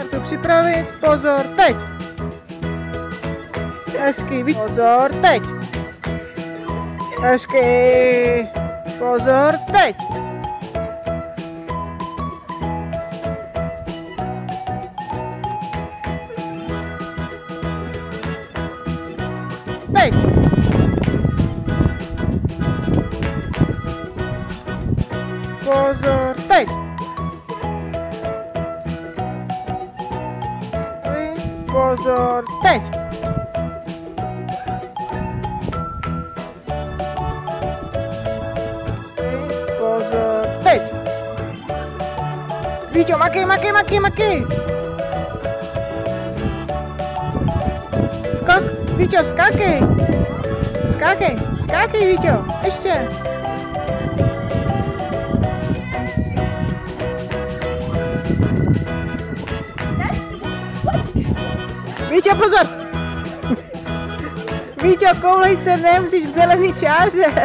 kartu připravit, pozor, teď. Hezky, pozor, teď. Hezky, pozor, teď. Teď. Pozor, teď. Pozor, teď. Pozor, teď. Víťo, makej. Skok, Víťo, skákej. Skákej, Víťo, ještě. Víťo, pozor! Víťo, koulej se, nemusíš v zelený čáře.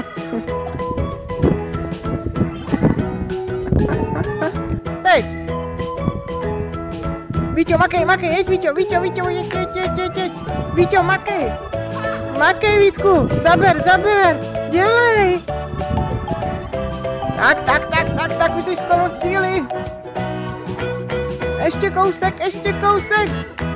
Teď. Víťo, makej, jeď, Víťo, jeď. Víťo, makej. Makej, Vítku, zaber, dělej. Tak, už jsi skoro v cíli. Ještě kousek.